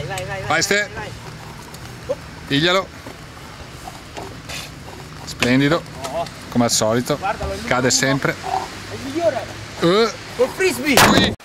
Vai Ste. Piglialo. Splendido. Come al solito. Cade sempre. È il migliore. Col frisbee.